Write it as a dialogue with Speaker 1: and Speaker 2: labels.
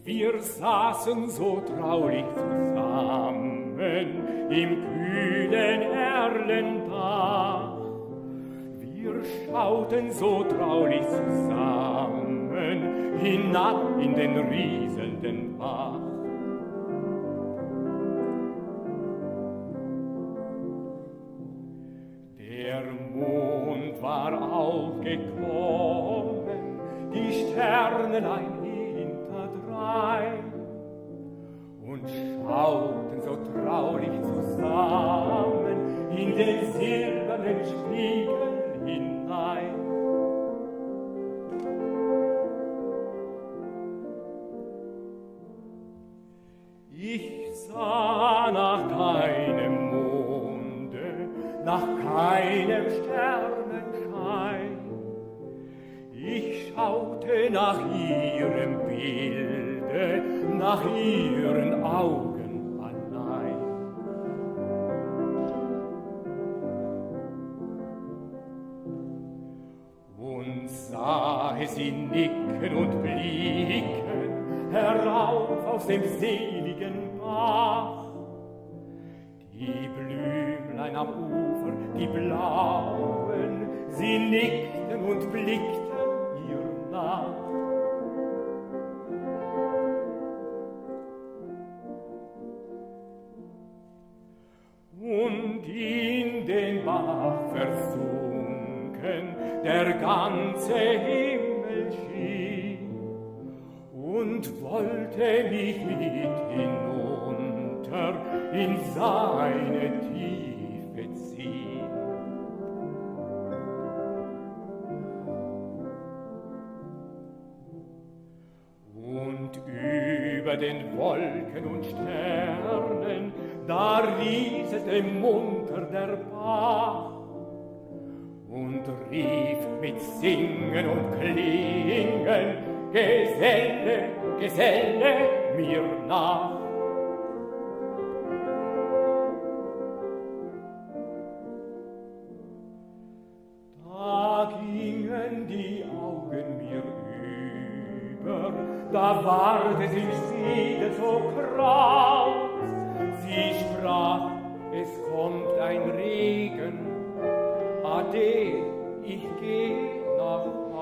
Speaker 1: Wir saßen so traulich zusammen im kühlen Erlendach. Wir schauten so traulich zusammen hinab in den rieselnden Bach. Der Mond war aufgekommen, die Sternlein hinterdrein, und schauten so traulich zusammen in den silbernen Spiegel hinein. Ich sah nach keinem Monde, nach keinem Sternenschein. Ich schaute nach ihrem Bilde, nach ihren Augen allein. Und sah sie nicken und blicken herauf aus dem seligen Bach. Die Blümlein am Ufer, die blauen, sie nickten und blickten ihr nach. Und in den Bach versunken der ganze Himmel schien und wollte mich mit hinunter in seine Tiefe ziehen. Und über den Wolken und Sternen, da rieselte munter der Bach und rief mit Singen und Klingen: Geselle, Geselle, mir nach. Da gingen die Augen mir über, da ward es im Siede so kraus. Sie sprach, es kommt ein Regen, ade, ich geh nach